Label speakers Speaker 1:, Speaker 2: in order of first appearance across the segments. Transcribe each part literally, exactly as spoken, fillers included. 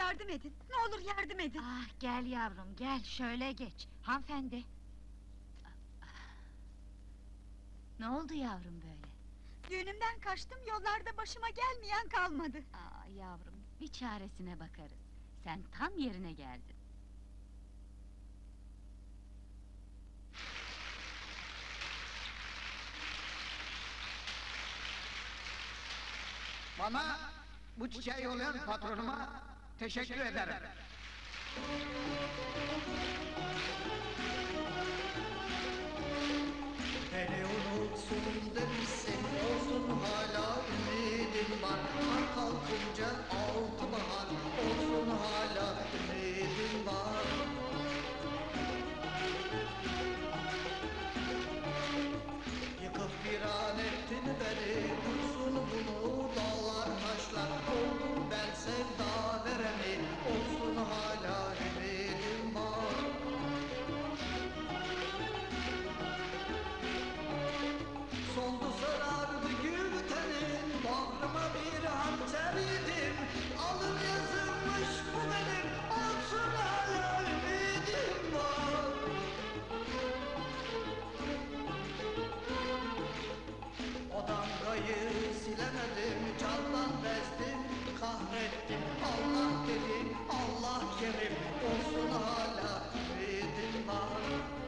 Speaker 1: yardım edin, ne olur yardım edin!
Speaker 2: Ah, gel yavrum, gel, şöyle geç. Hanımefendi! Ne oldu yavrum böyle?
Speaker 1: Düğünümden kaçtım, yollarda başıma gelmeyen kalmadı!
Speaker 2: Aa, yavrum, bir çaresine bakarız. Sen tam yerine geldin.
Speaker 3: Bana bu çiçeği yollayan patronuma teşekkür ederim.
Speaker 4: Beni unutsun demişsin, olsun hala ümidim var. Kar kalkınca altı bahar, olsun hala ümidim var. Yıkıp viran ettin beni, dursun bunu dağlar taşlar. Oldum ben sevda vereni, olsun hala ümidim var. Soldu sarardı gül tenin, bağrıma bir hançer yedim. Alın yazılmış bu benim, olsun hala ümidim var. O damgayı silemedim, candan bezdim, kahrettim. Allah dedim, Allah kerim, olsun hala ümidim var.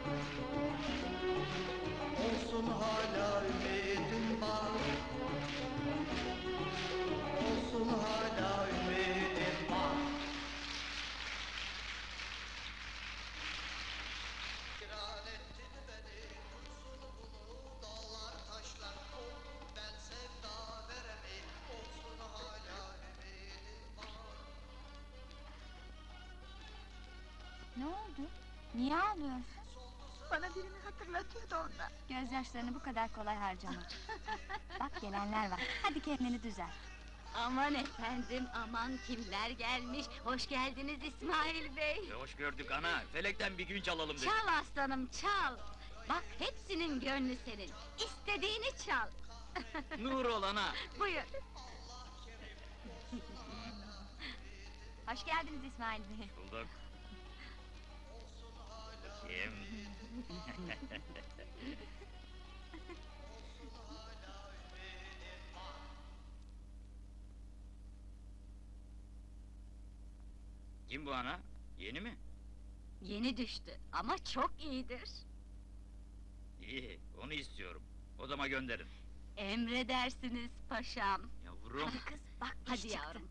Speaker 4: Olsun hala ümidim var. Olsun hala ümidim var. Viran ettin beni, dursun bunu dağlar taşlar. Oldum ben sevda vereni, olsun hala ümidim var.
Speaker 2: Ne oldu? Niye ağlıyorsun?
Speaker 1: Bana birini hatırlatıyordu onlar!
Speaker 2: Gözyaşlarını bu kadar kolay harcama. Bak, gelenler var, hadi kendini düzelt.
Speaker 5: Aman efendim, aman kimler gelmiş! Hoş geldiniz İsmail Bey!
Speaker 6: E, hoş gördük ana, felekten bir gün çalalım dedik.
Speaker 5: Çal aslanım, çal! Bak, hepsinin gönlü senin, istediğini çal!
Speaker 6: Nur ol ana!
Speaker 5: Buyur!
Speaker 2: Hoş geldiniz İsmail Bey.
Speaker 6: Bulduk. Kim? Kim bu ana? Yeni mi?
Speaker 5: Yeni düştü, ama çok iyidir!
Speaker 6: İyi, onu istiyorum. Odama gönderin.
Speaker 5: Emredersiniz paşam!
Speaker 6: Yavrum!
Speaker 2: Kız, bak, iş
Speaker 5: Hadi
Speaker 2: çıktı.
Speaker 5: yavrum,